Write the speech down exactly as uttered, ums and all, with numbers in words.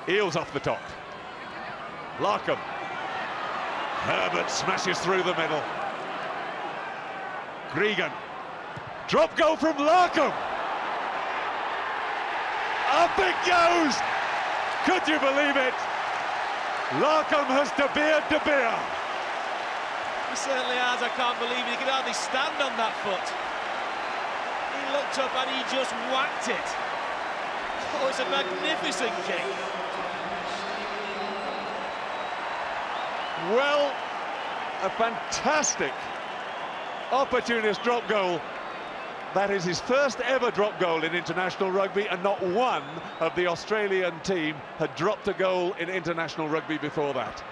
Eels off the top. Larkham. Herbert smashes through the middle. Gregan. Drop goal from Larkham. Up it goes! Could you believe it? Larkham has De Beer, De Beer. He certainly has. I can't believe it. He could hardly stand on that foot. He looked up and he just whacked it. Oh, it's a magnificent kick. Well, a fantastic opportunist drop goal. That is his first ever drop goal in international rugby, and not one of the Australian team had dropped a goal in international rugby before that.